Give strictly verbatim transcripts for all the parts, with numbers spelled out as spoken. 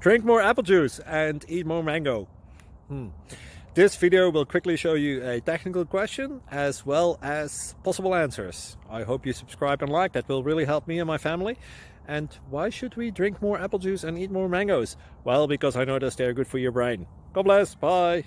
Drink more apple juice and eat more mango. Hmm. This video will quickly show you a technical question as well as possible answers. I hope you subscribe and like, that will really help me and my family. And why should we drink more apple juice and eat more mangoes? Well, because I noticed they're good for your brain. God bless, bye!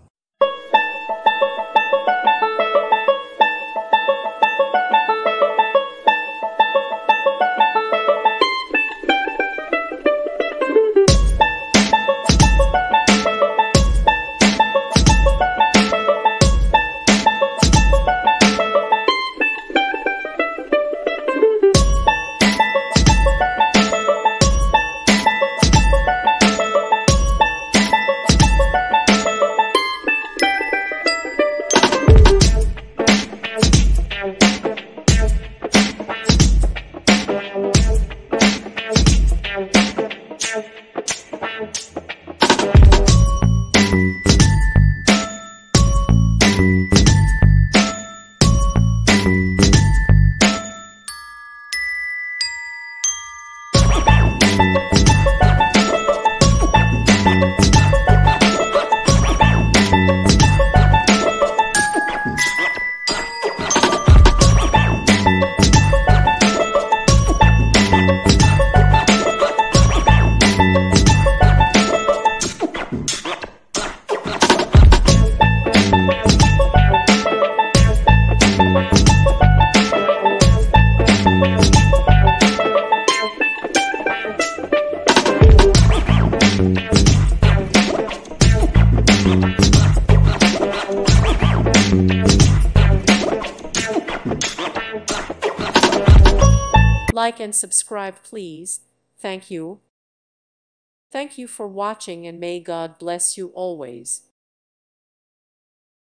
Like and subscribe, please. Thank you. Thank you for watching, and may God bless you always.